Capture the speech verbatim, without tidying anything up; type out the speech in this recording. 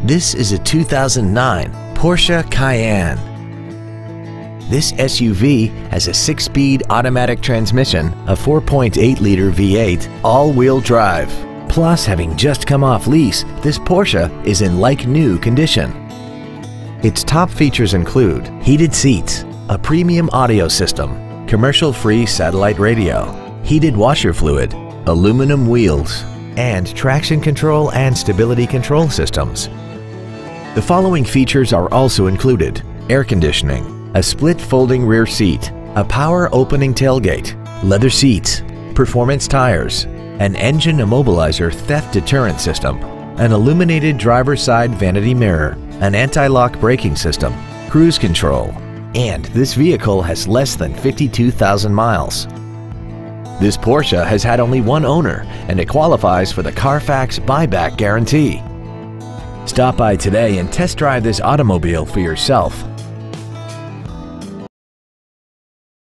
This is a two thousand nine Porsche Cayenne. This S U V has a six-speed automatic transmission, a four point eight liter V eight, all-wheel drive. Plus, having just come off lease, this Porsche is in like-new condition. Its top features include heated seats, a premium audio system, commercial-free satellite radio, heated washer fluid, aluminum wheels, and traction control and stability control systems. The following features are also included: air conditioning, a split folding rear seat, a power opening tailgate, leather seats, performance tires, an engine immobilizer theft deterrent system, an illuminated driver's side vanity mirror, an anti-lock braking system, cruise control, and this vehicle has less than fifty-two thousand miles. This Porsche has had only one owner and it qualifies for the Carfax buyback guarantee. Stop by today and test drive this automobile for yourself.